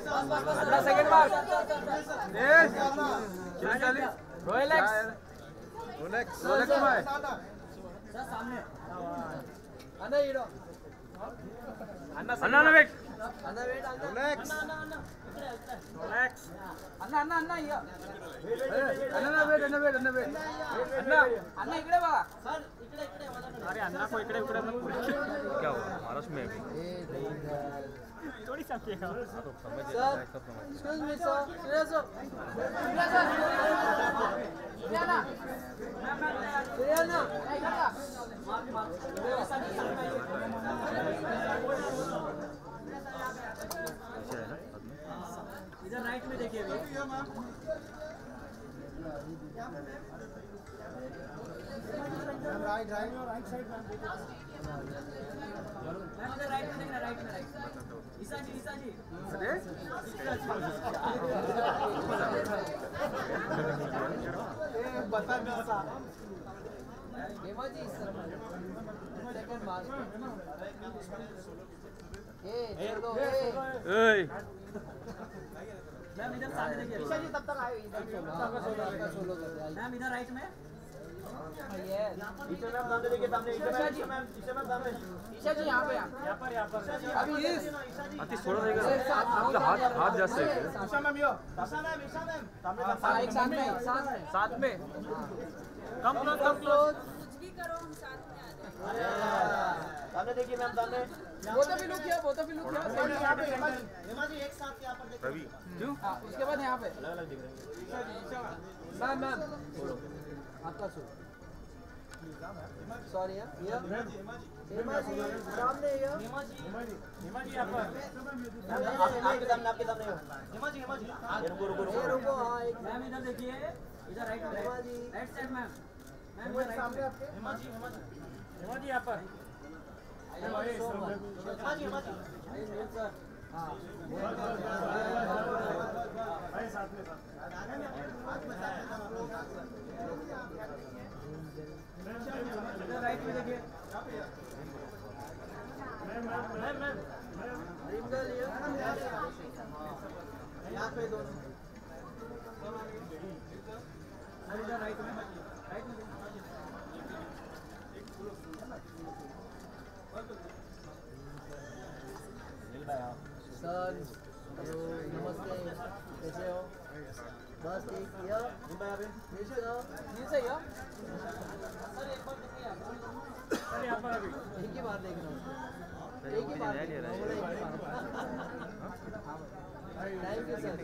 अन्ना second mark Rolex भाई सामने अन्ना हीरो अन्ना वेट रोलेक्स अन्ना इकडे बघा सर इकडे अरे अन्ना को इकडे मत क्या हुआ महाराष्ट्र में अभी थोड़ी समझे सर एक्सक्यूज मी सर इधर राइट में देखिए राइट साइड मैम इधर राइट में देखना राइट ईसा जी अरे बता कैसा हेमा जी सेकंड मार्क चलो मैम इधर सामने देखिए ईशा जी तब तक आए इधर सोलो मैम इधर राइट में ईशा मैम सामने देखिए सामने ईशा मैम सामने ईशा जी यहाँ पर अभी अति थोड़ा देगा हाथ जा से ईशा मैम सामने साथ में कम क्लोज कुछ भी करो हम साथ में आ जाएंगे सामने देखिए मैम सामने both of you look here यहाँ पे हेमा जी एक साथ यहाँ पर देखिए रवि क्यों उसके बाद यहाँ पे अलग दिख रहे हैं मैम आपका शो सॉरी हेमा जी सामने हेमा जी यहाँ पर आपके सामने हेमा जी रुको हाँ एक मैम इधर देखिए इधर राइट साइड मैम सामने आपके हेमा जी यहाँ पर हेमा जी सर हाँ साथ में राइट में देखिए यहाँ पे दोनों राइट में सर नमस्ते कैसे हो बस ठीक ये सही हो सर एक बार देखिए सर यहाँ पर अभी एक ही बार देखना एक ही बार थैंक यू सर